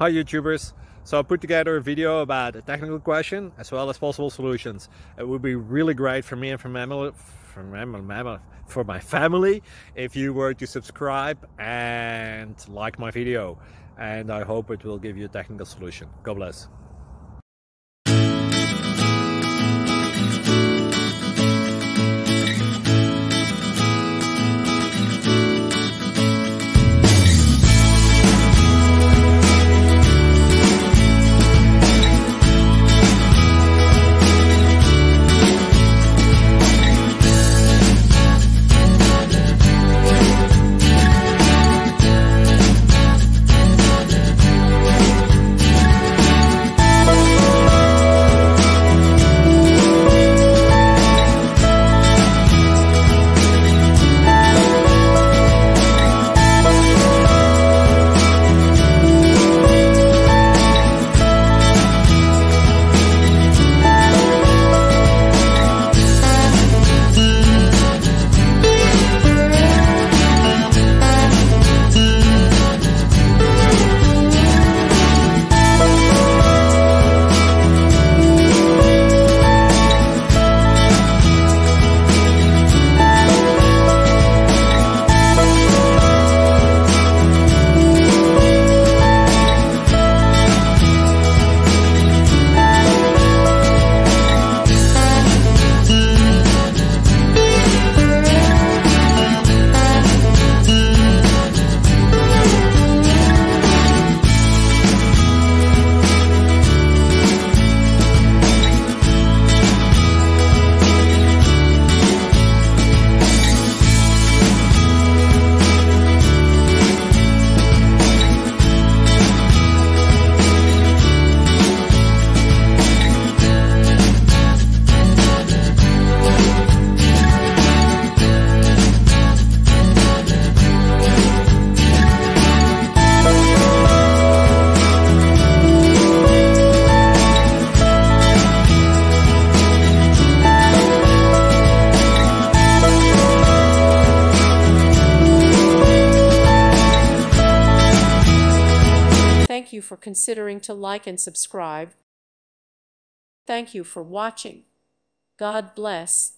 Hi YouTubers! So I put together a video about a technical question as well as possible solutions. It would be really great for me and for my family if you were to subscribe and like my video, and I hope it will give you a technical solution. God bless. Thank you for considering to like and subscribe. Thank you for watching. God bless.